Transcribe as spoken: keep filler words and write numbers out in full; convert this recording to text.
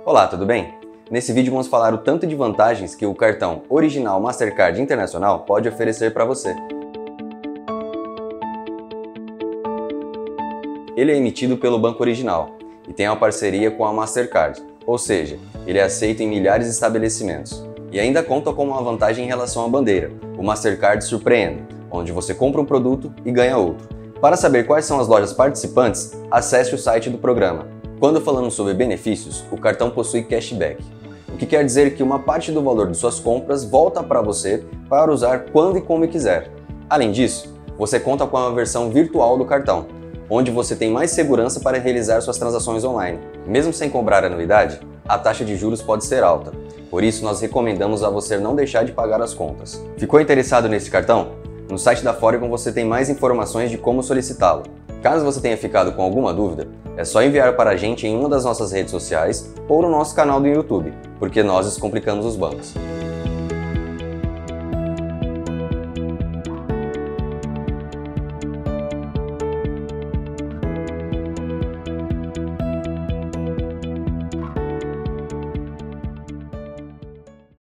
Olá, tudo bem? Nesse vídeo vamos falar o tanto de vantagens que o cartão original Mastercard Internacional pode oferecer para você. Ele é emitido pelo Banco Original e tem uma parceria com a Mastercard, ou seja, ele é aceito em milhares de estabelecimentos. E ainda conta com uma vantagem em relação à bandeira, o Mastercard Surpreende, onde você compra um produto e ganha outro. Para saber quais são as lojas participantes, acesse o site do programa. Quando falamos sobre benefícios, o cartão possui cashback, o que quer dizer que uma parte do valor de suas compras volta para você para usar quando e como quiser. Além disso, você conta com uma versão virtual do cartão, onde você tem mais segurança para realizar suas transações online. Mesmo sem cobrar anuidade, a taxa de juros pode ser alta, por isso nós recomendamos a você não deixar de pagar as contas. Ficou interessado nesse cartão? No site da Foregon você tem mais informações de como solicitá-lo. Caso você tenha ficado com alguma dúvida, é só enviar para a gente em uma das nossas redes sociais ou no nosso canal do YouTube, porque nós descomplicamos os bancos.